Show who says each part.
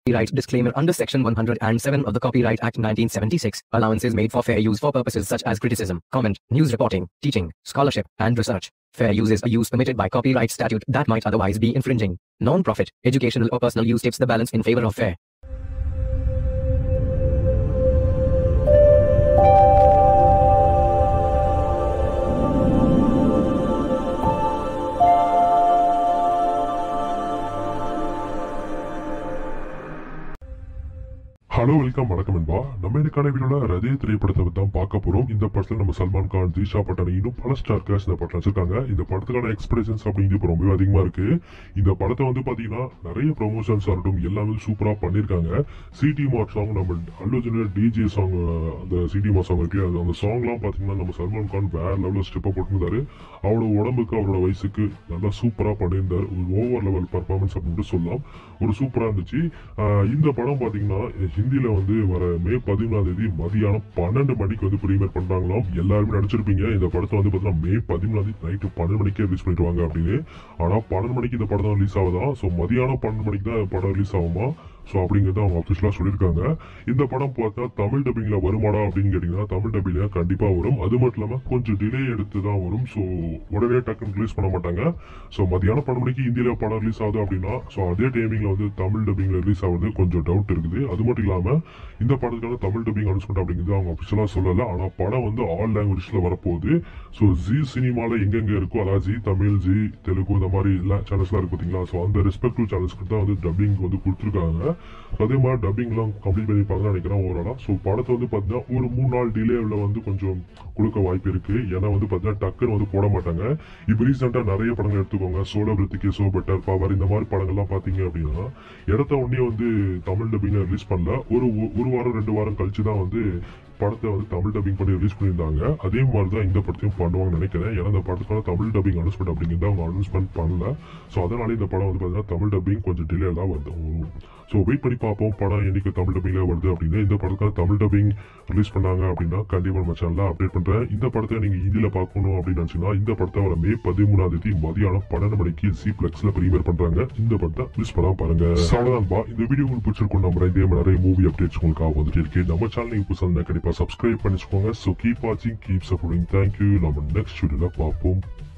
Speaker 1: Copyright disclaimer under Section 107 of the Copyright Act 1976, allowance is made for fair use for purposes such as criticism, comment, news reporting, teaching, scholarship, and research. Fair use is a use permitted by copyright statute that might otherwise be infringing. Non-profit, educational or personal use tips the balance in favor of fair.
Speaker 2: Hello welcome வணக்கம் என்பா. நம்ம இதுக்கான வீடியோல ரதே திரைப்படத்தை தான் பார்க்க போறோம். இந்த படத்துல நம்ம சல்மான் கான், திஷா பட்டானி, இன்னும் பல ஸ்டார் காஸ்ட் இந்த படத்துல வச்சிருக்காங்க. இந்த படத்துக்கான எக்ஸ்பெக்டேஷன்ஸ் அப்படிங்கிறது ரொம்பவே அதிகமா இருக்கு. இந்த படத்தை வந்து பாத்தீங்கன்னா நிறைய ப்ரொமோஷன்ஸ் ஆகட்டும் எல்லாமே சூப்பரா பண்ணிருக்காங்க. சிடி மார்ட் சாங், நம்ம அல்லுஜினர் டிஜே சாங், அந்த சிடி மார்ட் சாங் இருக்கு, அந்த சாங்லாம் பாத்தீங்கன்னா நம்ம சல்மான் கான் வேற லெவலில் ஸ்டெப்பா போட்டுருந்தாரு. அவரோட உடம்புக்கு அவரோட வயசுக்கு நல்லா சூப்பரா பண்ணியிருந்தாரு. ஒரு ஓவர் லெவல் பர்ஃபார்மன்ஸ் அப்படின்னு சொல்லலாம். ஒரு சூப்பரா இருந்துச்சு. இந்த படம் பாத்தீங்கன்னா ஹிந்தியில வந்து வர மே 13 மதியானம் 12 மணிக்கு வந்து பிரீமியர் பண்றாங்களாம். எல்லாருமே நினைச்சிருப்பீங்க இந்த படத்தை வந்து பாத்தீங்கன்னா மே 13 நைட்டு 12 மணிக்கே ரிலீஸ் பண்ணிடுவாங்க அப்படின்னு. ஆனா 12 மணிக்கு இந்த படம் தான் ரிலீஸ் ஆகுதா. ஸோ மதியானம் 12 மணிக்கு தான் படம் ரிலீஸ் ஆகுமா. ஸோ அப்படிங்கிறத அவங்க அஃபிஷியலா சொல்லியிருக்காங்க. இந்த படம் பார்த்தா தமிழ் டப்பிங்ல வருமாடா அப்படின்னு கேட்டீங்கன்னா தமிழ் டப்பிங்ல கண்டிப்பா வரும். அது மட்டும் இல்லாம கொஞ்சம் டிலே எடுத்து தான் வரும். ஸோ உடனே டக்குன்னு ரிலீஸ் பண்ண மாட்டாங்க. ஸோ மதியானம் 12 மணிக்கு இந்தியில படம் ரிலீஸ் ஆகுது அப்படின்னா ஸோ அதே டைமிங்ல வந்து தமிழ் டப்பிங்ல ரிலீஸ் ஆகுது கொஞ்சம் டவுட் இருக்குது. அது மட்டும் இல்லாம இந்த படத்துக்கான தமிழ் டப்பிங் அனௌன்ஸ்மெண்ட் அப்படிங்கிறது அவங்க அஃபிஷியலா சொல்லல. ஆனா படம் வந்து ஆல் லாங்குவேஜ்ல வரப்போகுது. ஸோ ஜி சினிமால எங்கெங்க இருக்கோ, அதாவது ஜி தமிழ், ஜி தெலுங்கு, இந்த மாதிரி எல்லா சேனல்ஸ்லாம் இருக்கு பார்த்தீங்களா. ஸோ அந்த ரெஸ்பெக்டிவ் சேனல்ஸ்க்கு தான் வந்து டப்பிங் வந்து கொடுத்துருக்காங்க. அதே மாதிரி டப்பிங்லாம் கம்ப்ளீட் பண்ணிப்பாங்கன்னு நினைக்கிறேன் ஓவராலா. ஸோ படத்தை வந்து பார்த்தீங்கன்னா ஒரு 3 நாள் டிலேவில் வந்து கொஞ்சம் கொடுக்க வாய்ப்பு இருக்கு. ஏன்னா வந்து பார்த்தீங்கன்னா டக்குன்னு வந்து போட மாட்டாங்க. இப்போ ரீசெண்டாக நிறைய படங்கள் எடுத்துக்கோங்க. சோலோ பிரித்திகே, சோ பெட்டர், பவர், இந்த மாதிரி படங்கள்லாம் பார்த்தீங்க அப்படின்னா இடத்த உடனே வந்து தமிழ் டப்பிங்ல ரிலீஸ் பண்ணல. ஒரு வாரம் 2 வாரம் கழிச்சு தான் வந்து படத்தை வந்து தமிழ் டப்பிங் பண்ணி ரிலீஸ் பண்ணியிருந்தாங்க. அதே மாதிரி தான் இந்த படத்தையும் பண்ணுவாங்கன்னு நினைக்கிறேன். ஏன்னா இந்த படத்துக்கான தமிழ் டப்பிங் அனௌன்ஸ்மெண்ட் அப்படிங்கிறத அவங்க அனௌன்ஸ்மெண்ட் பண்ணல. ஸோ அதனால இந்த படம் வந்து பார்த்தீங்கன்னா தமிழ் டப்பிங் கொஞ்சம் டிலே தான் வருது. ஸோ வெயிட் பண்ணி பார்ப்போம் படம் என்னைக்கு தமிழ் டப்பிங்ல வருது அப்படின்னு. இந்த படத்துக்கான தமிழ் டப்பிங் ரிலீஸ் பண்ணாங்க அப்படின்னா கண்டிப்பாக நம்ம சேனலில் அப்டேட் பண்ணுறேன். இந்த படத்தை நீங்கள் ஹிந்தியில் பார்க்கணும் அப்படின்னு நினச்சிங்கன்னா இந்த படத்தை வர மே 13 மதியானம் 12 மணிக்கு ஜி பிளெக்ஸ்ல பிரீமியர் பண்ணுறாங்க. இந்த படத்தை மிஸ் பண்ணாம பாருங்க. அவ்வளோதான்பா. இந்த வீடியோ உங்களுக்கு பிடிச்சிருக்கும். நம்ம இதே மாதிரி நிறைய மூவி அப்டேட்ஸ் உங்களுக்காக வந்துட்டு இருக்கு. நம்ம சேனல் இப்போ சொன்னா கண்டிப்பாக சப்ஸ்கிரைப் பண்ணிச்சுக்கோங்க. ஸோ கீப் வாட்சிங், கீப் சப்போர்ட்டிங். தேங்க்யூ. நம்ம நெக்ஸ்ட் வீடியோல பார்ப்போம்.